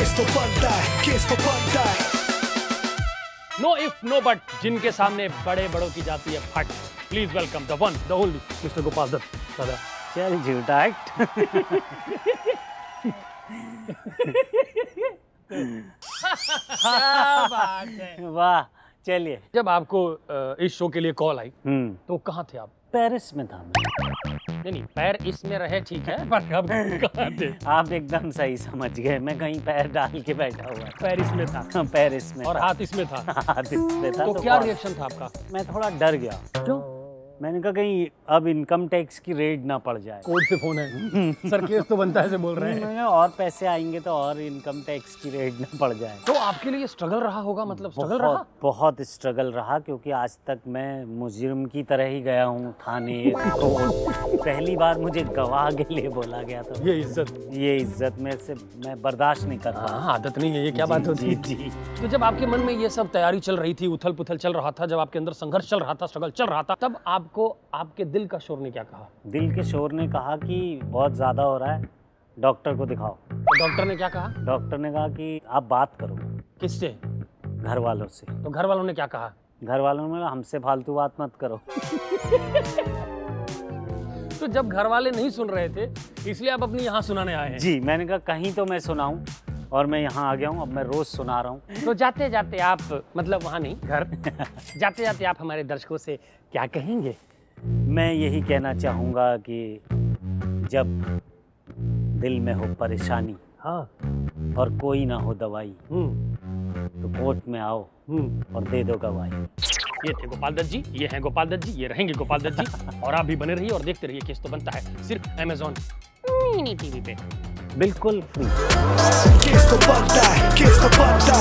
Case तो बनता है, केस तो बनता है। नो इफ नो बट, जिनके सामने बड़े बड़ों की जाती है फट। Please welcome the one the only mister Gopal Dutt. दादा चल झूठा एक्ट। क्या बात है। वाह, चलिए। जब आपको इस शो के लिए कॉल आई तो कहाँ थे आप? पेरिस में था मैं। नहीं, पैर इसमें रहे ठीक है, पर अब कहाँ थे? आप एकदम सही समझ गए, मैं कहीं पैर डाल के बैठा हुआ पेरिस में था। पेरिस में और था। हाथ इसमें था। हाथ इसमें था। तो क्या रिएक्शन था आपका? मैं थोड़ा डर गया। क्यों? मैंने कहा कहीं अब इनकम टैक्स की रेड ना पड़ जाए। कोर्ट से फोन है सर, केस तो बनता है से बोल रहे हैं। और पैसे आएंगे तो और इनकम टैक्स की रेड ना पड़ जाए। तो आपके लिए स्ट्रगल रहा होगा, मतलब स्ट्रगल रहा? बहुत स्ट्रगल रहा, क्योंकि आज तक मैं मुजरिम की तरह ही गया हूँ थाने। पहली बार मुझे गवाह के लिए बोला गया था। ये इज्जत में से मैं बर्दाश्त नहीं कर रहा। हाँ, आदत नहीं है ये, क्या बात होती है। जी। तो जब आपके मन में ये सब तैयारी चल रही थी, उथल पुथल चल रहा था, जब आपके अंदर संघर्ष चल रहा था, स्ट्रगल चल रहा था, तब आपको आपके दिल का शोर ने क्या कहा? दिल के शोर ने कहा कि बहुत ज्यादा हो रहा है, डॉक्टर को दिखाओ। तो डॉक्टर ने क्या कहा? डॉक्टर ने कहा कि आप बात करो। किससे? घर वालों से। तो घर वालों ने क्या कहा? घर वालों ने हमसे फालतू बात मत करो। तो जब घर वाले नहीं सुन रहे थे, इसलिए आप अपनी यहाँ सुनाने आए हैं? जी, मैंने कहा कहीं तो मैं सुनाऊं, और मैं यहाँ आ गया हूँ। अब मैं रोज सुना रहा हूँ। तो जाते जाते आप, मतलब वहाँ नहीं, घर जाते जाते आप हमारे दर्शकों से क्या कहेंगे? मैं यही कहना चाहूँगा कि जब दिल में हो परेशानी, हाँ, और कोई ना हो दवाई, तो कोर्ट में आओ और दे दो गवाही। ये थे गोपाल दत्त जी, ये हैं गोपाल दत्त जी, ये रहेंगे गोपाल दत्त जी। और आप भी बने रहिए और देखते रहिए केस तो बनता है, सिर्फ Amazon मिनी टीवी पे, बिल्कुल फ्री। केस तो बनता है, केस तो बनता है।